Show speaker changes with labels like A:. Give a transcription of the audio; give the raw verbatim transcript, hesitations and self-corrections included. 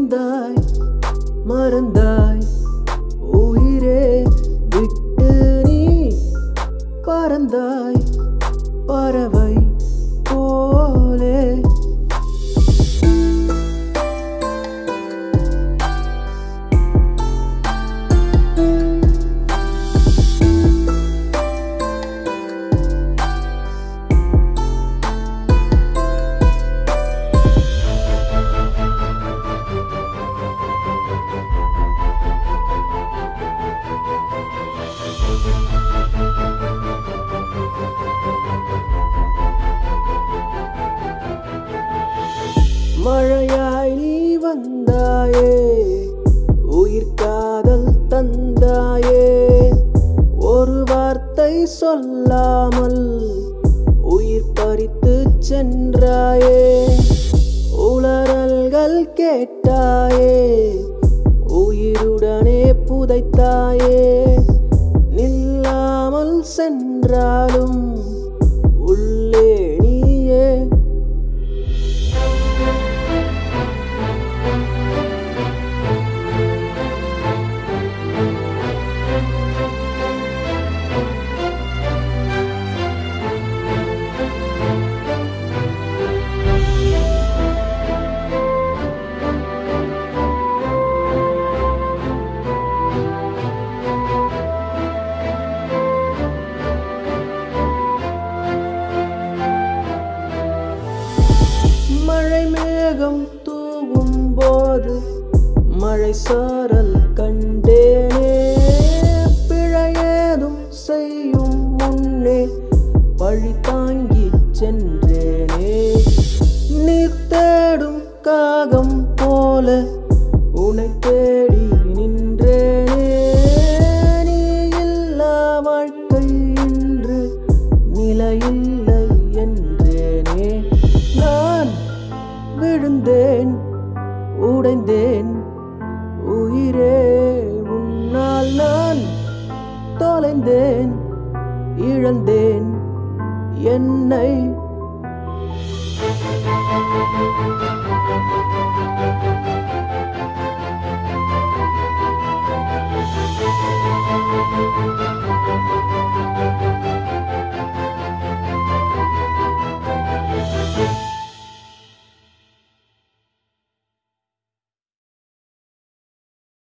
A: பிரிந்தாய் மறந்தாய் உயிரே விட்டு நீ பறந்தாய் பறவை போலே. மழையாய் நீ வந்தாயே உயிர் காதல் தந்தாயே ஒரு வார்த்தை சொல்லாமல் உயிர் பறித்து சென்றாயே. உளறல்கள் கேட்டாயே உயிருடனே புதைத்தாயே. நில்லாமல் சென்றாலும் உள்ளே நீயே. மழை மேகம் தூவும் போது மழை சாரல் கண்டேனே. பிழையேதும் செய்யும் முன்னே பழி தாங்கி சென்றேனே. நீர் தேடும் காகம் போல உனை தேடி நின்றேனே. நீ இல்லா வாழ்க்கை இன்று நிலையில்லை என்றேனே. நான் விழுந்தேன் உடைந்தேன் உயிரே உன்னால் நான் தொலைந்தேன் இழந்தேன் என்னை.